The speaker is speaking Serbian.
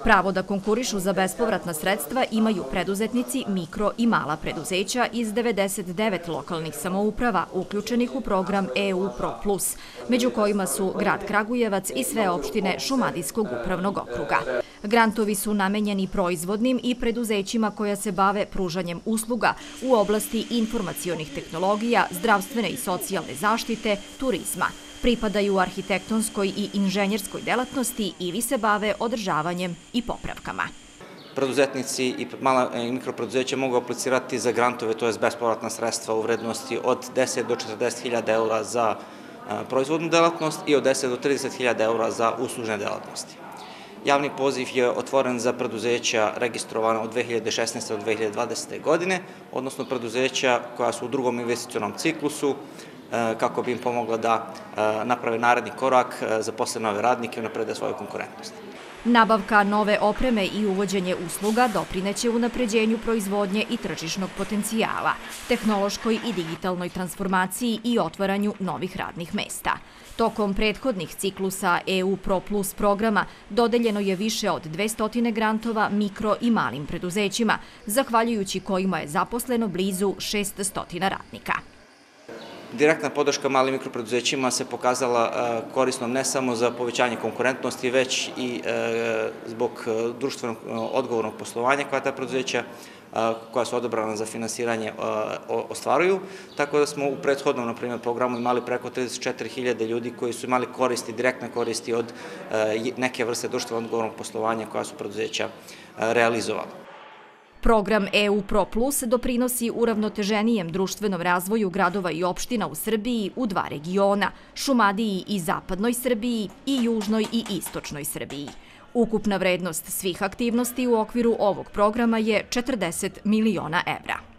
Pravo da konkurišu za bespovratna sredstva imaju preduzetnici, mikro i mala preduzeća iz 99 lokalnih samouprava uključenih u program EU Pro Plus, među kojima su grad Kragujevac i sve opštine Šumadijskog upravnog okruga. Grantovi su namenjeni proizvodnim i preduzećima koja se bave pružanjem usluga u oblasti informacionih tehnologija, zdravstvene i socijalne zaštite, turizma. Pripadaju arhitektonskoj i inženjerskoj delatnosti ili se bave održavanjem i popravkama. Preduzetnici i mala i mikropreduzeća mogu aplicirati za grantove, to je bespovratna sredstva u vrednosti od 10 do 40.000 eura za proizvodnu delatnost i od 10 do 30.000 eura za uslužne delatnosti. Javni poziv je otvoren za preduzeća registrovana od 2016. do 2020. godine, odnosno preduzeća koja su u drugom investicionom ciklusu, kako bi im pomogla da naprave naredni korak, zaposle nove radnike i unaprede svoju konkurentnost. Nabavka nove opreme i uvođenje usluga doprineće unapređenju proizvodnje i tržišnog potencijala, tehnološkoj i digitalnoj transformaciji i otvaranju novih radnih mesta. Tokom prethodnih ciklusa EU Pro Plus programa dodeljeno je više od 200 grantova mikro i malim preduzećima, zahvaljujući kojima je zaposleno blizu 600 radnika. Direktna podrška malim mikropreduzećima se pokazala korisnom ne samo za povećanje konkurentnosti, već i zbog društvenog odgovornog poslovanja koja ta preduzeća koja su odabrana za finansiranje ostvaruju, tako da smo u prethodnom, na primjer, programu imali preko 34.000 ljudi koji su imali koristi, direktne koristi od neke vrste društvenog odgovornog poslovanja koja su preduzeća realizovala. Program EU Pro Plus doprinosi uravnoteženijem društvenom razvoju gradova i opština u Srbiji u dva regiona, Šumadiji i Zapadnoj Srbiji i Južnoj i Istočnoj Srbiji. Ukupna vrednost svih aktivnosti u okviru ovog programa je 40 miliona evra.